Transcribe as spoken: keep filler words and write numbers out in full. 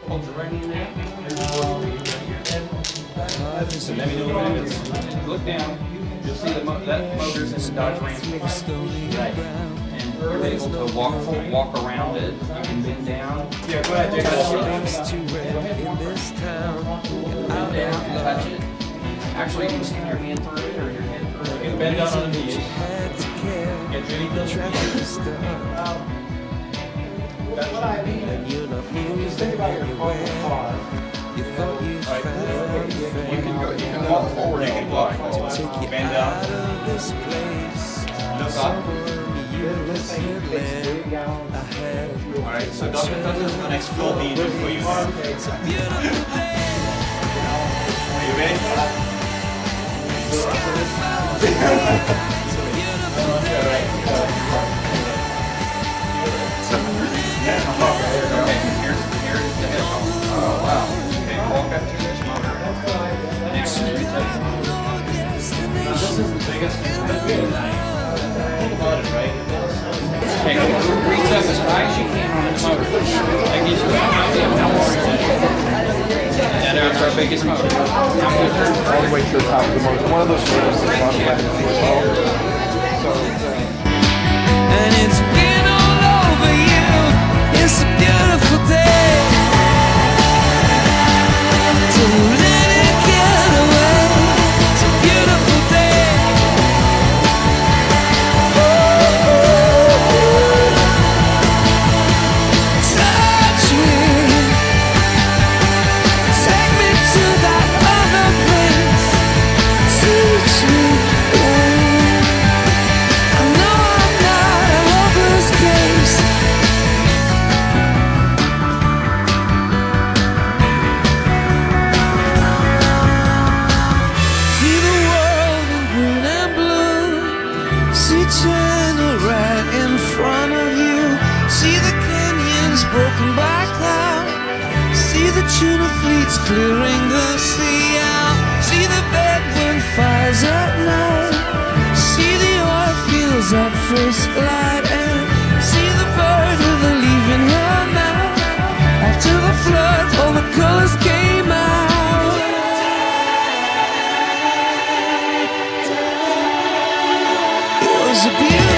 Hold your right hand there. So let me know when it's. Look down. You'll see the mo that motor's in the Dodge Ram. Right. And you're able to walk walk around it. You can bend down. Yeah, go ahead. Touch it. Bend down and touch it. Actually, you can stick your hand through it or your head through it. You can bend down on the knees. Get Jimmy Bill's That's what I mean. Just think about your car. You thought you found you can go. You can walk forward. You can walk forward. Bend down. Look up. All right. So Doctor Cousins will explore the engine for you. Are you ready? Okay, here's, here's the head off. Oh, wow. Okay, walk up to this motor. Next, now, this is the biggest. Think about it, right? Okay, reach up as high as you can on the motor. That gives you an idea of how far you can. And that's our biggest motor. Now we'll turn all the way to the top of the motor. One of those motors is about eleven feet tall. So, and it's been all over you. It's a beautiful day to let it get away. It's a beautiful day. Touch me, take me to that other place. Teach me, I know I'm not a hopeless case. See the world in green and blue. See China right in front of you. See the canyons broken by cloud. See the tuna fleets clearing the sea out. See the bedroom fires at night. See the oil fields at first light. And see the bird with a leaf in her mouth. After the flood, all the colors came out. It was a beautiful